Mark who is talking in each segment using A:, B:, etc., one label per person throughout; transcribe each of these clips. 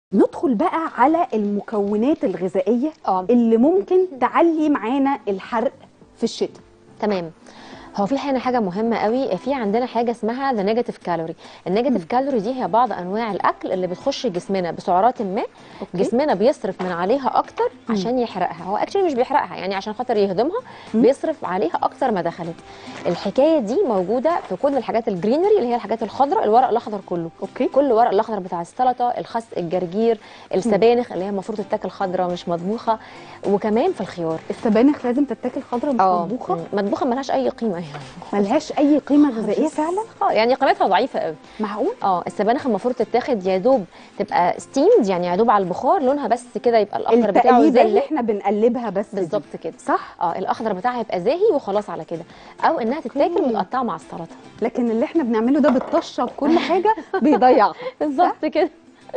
A: ندخل بقى على المكونات الغذائية
B: اه
A: اللي ممكن تعلي معانا الحرق في الشتاء.
B: تمام. هو في حاجه مهمه قوي، في عندنا حاجه اسمها ذا نيجاتيف كالوري. النيجاتيف كالوري دي هي بعض انواع الاكل اللي بتخش جسمنا بسعرات ما.
A: أوكي.
B: جسمنا بيصرف من عليها اكتر عشان يحرقها. هو اكشلي مش بيحرقها، يعني عشان خاطر يهضمها بيصرف عليها اكتر ما دخلت. الحكايه دي موجوده في كل الحاجات الجرينري اللي هي الحاجات الخضراء، الورق الاخضر كله.
A: أوكي.
B: كل الورق الاخضر بتاع السلطه، الخس، الجرجير، السبانخ اللي هي المفروض تتاكل خضراء مش مطبوخه، وكمان في الخيار.
A: السبانخ لازم تتاكل خضراء مش مطبوخة؟
B: مطبوخه ملهاش اي قيمه يعني.
A: ملهاش أي قيمة غذائية فعلا؟
B: يعني قيمتها ضعيفه قوي.
A: معقول؟
B: السبانخ المفروض تتاخد يا دوب تبقى ستيمد، يعني يا دوب على البخار، لونها بس كده يبقى الاخضر بتاعه
A: التقليبة اللي
B: زاهي.
A: احنا بنقلبها بس دي.
B: بالظبط كده.
A: صح؟
B: الاخضر بتاعها يبقى زاهي وخلاص على كده، او انها تتاكل متقطعه مع السلطه.
A: لكن اللي احنا بنعمله ده بالطشة وكل حاجة بيضيعها.
B: بالظبط كده.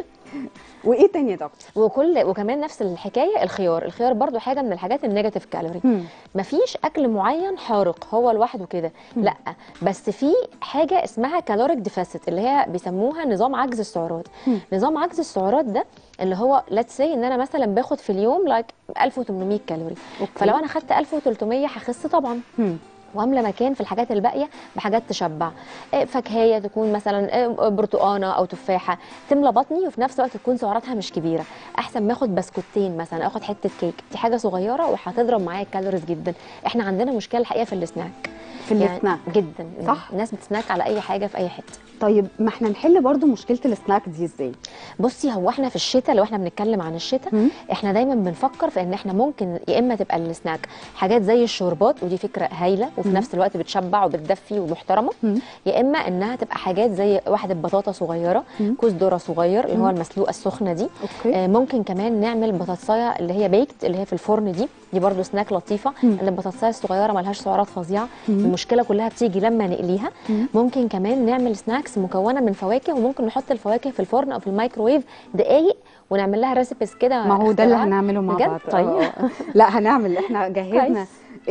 A: وايه تاني يا دكتور؟
B: وكمان نفس الحكايه الخيار برضو حاجه من الحاجات النيجاتيف كالوري. مفيش اكل معين حارق هو لوحده كده، لا، بس في حاجه اسمها كالوريك ديفيسيت اللي هي بيسموها نظام عجز السعرات. نظام عجز السعرات ده اللي هو ليتس سي ان انا مثلا باخد في اليوم 1800 كالوري.
A: أوكي.
B: فلو انا خدت 1300 هخس طبعا. واملى مكان في الحاجات الباقيه بحاجات تشبع، فاكهيه تكون مثلا برتقانه او تفاحه تملى بطني، وفي نفس الوقت تكون سعراتها مش كبيره. احسن ما اخد بسكوتين مثلا، اخد حته كيك، دي حاجه صغيره وهتضرب معايا الكالوريز جدا. احنا عندنا مشكله الحقيقه في السناك،
A: في السناك
B: جدا.
A: صح.
B: الناس بتسناك على اي حاجه في اي حته.
A: طيب ما احنا نحل برضو مشكلة السناك دي ازاي؟
B: بصي، هو احنا في الشتاء، لو احنا بنتكلم عن الشتاء، احنا دايما بنفكر في ان احنا ممكن يا اما تبقى السناك حاجات زي الشوربات، ودي فكره هايله وفي نفس الوقت بتشبع وبتدفي ومحترمه. يا اما انها تبقى حاجات زي واحده بطاطا صغيره، كوز ذره صغير اللي هو المسلوقه السخنه دي.
A: أوكي.
B: ممكن كمان نعمل بطاطسايه اللي هي بيكت اللي هي في الفرن دي برضو سناك لطيفه. ان البطاطسايه الصغيره ملهاش سعرات فظيعه. المشكله كلها بتيجي لما نقليها. ممكن كمان نعمل سناكس مكونه من فواكه، وممكن نحط الفواكه في الفرن او في الميكروويف دقايق ونعمل لها ريسيبيز كده.
A: ما هو ده اللي هنعمله مع بعض.
B: طيب.
A: لا هنعمل، احنا جهزنا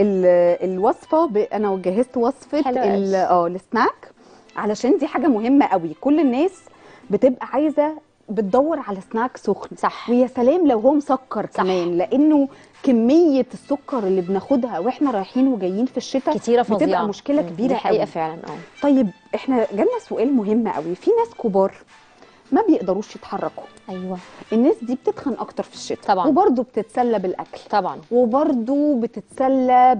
A: الوصفه انا جهزت وصفه السناك، علشان دي حاجه مهمه قوي. كل الناس بتبقى عايزه بتدور على سناك سخن.
B: صح.
A: ويا سلام لو هو مسكر كمان، لانه كميه السكر اللي بناخدها واحنا رايحين وجايين في الشتاء
B: كتيره فظيعه،
A: بتبقى مشكله كبيره
B: دي حقيقه
A: قوي.
B: فعلا.
A: طيب احنا جالنا سؤال مهم قوي. في ناس كبار ما بيقدروش يتحركوا.
B: ايوه.
A: الناس دي بتتخن اكتر في الشتاء
B: طبعا.
A: وبرضه بتتسلى بالاكل
B: طبعا.
A: وبرضه بتتسلى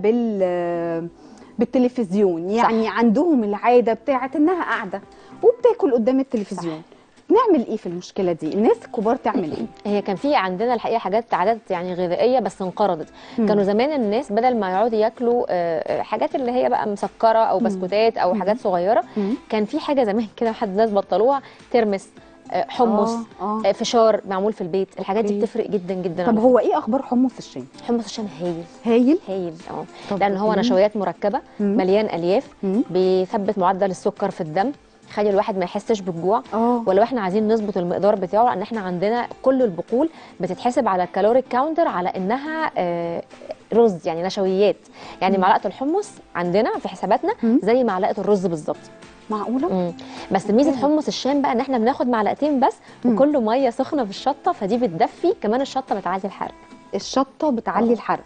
A: بالتلفزيون. يعني
B: صح.
A: عندهم العاده بتاعت انها قاعده وبتاكل قدام التلفزيون. صح. نعمل ايه في المشكله دي؟ الناس الكبار تعمل ايه؟
B: هي كان في عندنا الحقيقه عادات يعني غذائيه بس انقرضت. كانوا زمان الناس بدل ما يقعدوا ياكلوا حاجات اللي هي بقى مسكره او بسكوتات او حاجات صغيره، كان في حاجه زمان كده حد الناس بطلوها، ترمس، حمص، فشار معمول في البيت. الحاجات دي بتفرق جدا جدا.
A: طب هو ايه اخبار حمص الشام؟
B: حمص الشام هايل
A: هايل
B: هايل. لان هو نشويات مركبه، مليان الياف، بيثبت معدل السكر في الدم، يخلي الواحد ما يحسش بالجوع. ولو احنا عايزين نظبط المقدار بتاعه، لان احنا عندنا كل البقول بتتحسب على الكالوريك كاونتر على انها رز، يعني نشويات. يعني معلقه الحمص عندنا في حساباتنا زي معلقه الرز بالظبط.
A: معقوله؟
B: بس ميزه حمص الشام بقى ان احنا بناخد معلقتين بس، وكله ميه سخنه بالشطه، فدي بتدفي. كمان الشطه بتعلي الحرق.
A: الشطه بتعلي الحرق.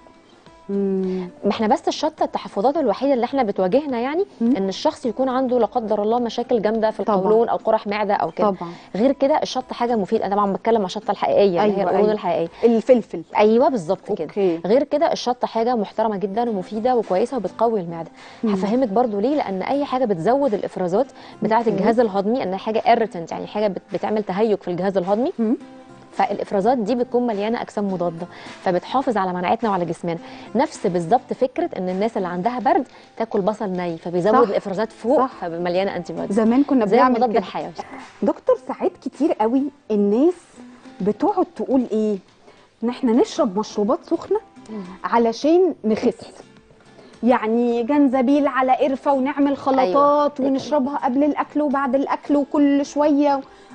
B: ما احنا بس الشطه التحفظات الوحيده اللي احنا بتواجهنا، يعني ان الشخص يكون عنده لا قدر الله مشاكل جامده في القولون او قرح معده او كده.
A: طبعا.
B: غير كده الشطه حاجه مفيده. انا طبعا بتكلم على الشطه الحقيقيه اللي هي القولون الحقيقيه،
A: الفلفل.
B: ايوه بالظبط كده. غير كده الشطه حاجه محترمه جدا ومفيده وكويسه وبتقوي المعده. هفهمك برضو ليه. لان اي حاجه بتزود الافرازات بتاعه الجهاز الهضمي، انها حاجه irritant، يعني حاجه بتعمل تهيج في الجهاز الهضمي. فالافرازات دي بتكون مليانه اجسام مضاده، فبتحافظ على مناعتنا وعلى جسمنا. نفس بالظبط فكره ان الناس اللي عندها برد تاكل بصل ني، فبيزود الافرازات فوق، فمليانه انتي بايوتكس.
A: زمان كنا بنعمل
B: مضاد الحيوي.
A: دكتور، ساعات كتير قوي الناس بتقعد تقول ايه، ان احنا نشرب مشروبات سخنه علشان نخس. يعني جنزبيل على قرفه ونعمل خلطات ونشربها قبل الاكل وبعد الاكل وكل شويه.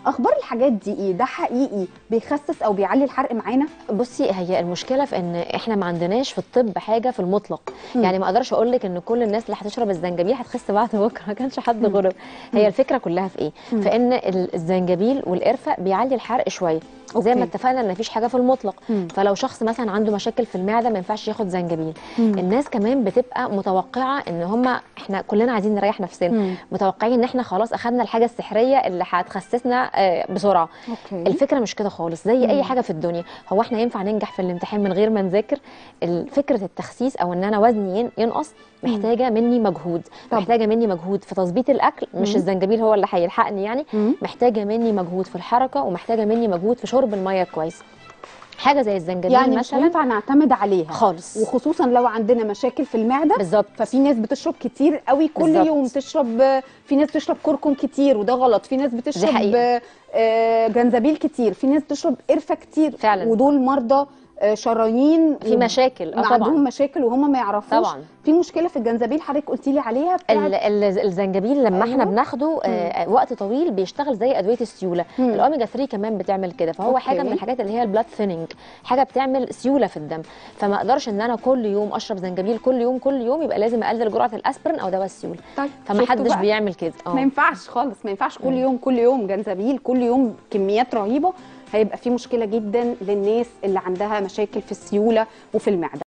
A: اخبار الحاجات دي ايه؟ ده حقيقي بيخسس او بيعلي الحرق معانا؟
B: بصي، هي المشكله في ان احنا ما عندناش في الطب حاجه في المطلق. يعني ما اقدرش اقول لك ان كل الناس اللي هتشرب الزنجبيل هتخس بعد بكره، ما كانش حد غرب. هي الفكره كلها في ايه؟ في ان الزنجبيل والقرفه بيعلي الحرق شويه. زي ما اتفقنا ان مفيش حاجه في المطلق. فلو شخص مثلا عنده مشاكل في المعده ما ينفعش ياخد زنجبيل. الناس كمان بتبقى متوقعه ان احنا كلنا عايزين نريح نفسنا، متوقعين ان احنا خلاص اخدنا الحاجه السحريه اللي هتخسسنا بسرعه. الفكره مش كده خالص. زي اي حاجه في الدنيا، هو احنا ينفع ننجح في الامتحان من غير ما نذاكر؟ فكره التخسيس او ان انا وزني ينقص محتاجه مني مجهود. محتاجه مني مجهود في تظبيط الاكل، مش الزنجبيل هو اللي هيلحقني يعني. محتاجه مني مجهود في الحركه، ومحتاجه مني مجهود في شرب الميه كويس. حاجه زي الزنجبيل
A: يعني
B: مثلا
A: مش ينفع نعتمد عليها
B: خالص،
A: وخصوصا لو عندنا مشاكل في المعده.
B: بالظبط.
A: ففي ناس بتشرب كتير قوي كل
B: بالزبط.
A: يوم تشرب، في ناس بتشرب كركم كتير وده غلط، في ناس بتشرب جنزبيل كتير، في ناس بتشرب قرفه كتير
B: فعلا،
A: ودول مرضى شرايين
B: في مشاكل.
A: طبعا عندهم مشاكل وهم ما يعرفوش.
B: طبعا
A: في مشكله في الجنزبيل حضرتك قلتي لي عليها
B: الزنجبيل لما احنا بناخده وقت طويل بيشتغل زي ادويه السيوله. الاوميجا 3 كمان بتعمل كده، فهو حاجه من الحاجات اللي هي البلاد ثيننج، حاجه بتعمل سيوله في الدم. فما اقدرش ان انا كل يوم اشرب زنجبيل كل يوم، يبقى لازم اقلل جرعه الاسبرين او دواء السيوله.
A: طيب
B: فما حدش بيعمل كده.
A: ما ينفعش خالص، ما ينفعش كل يوم جنزبيل، كل يوم كميات رهيبه. هيبقى في مشكله جدا للناس اللي عندها مشاكل في السيوله وفي المعده.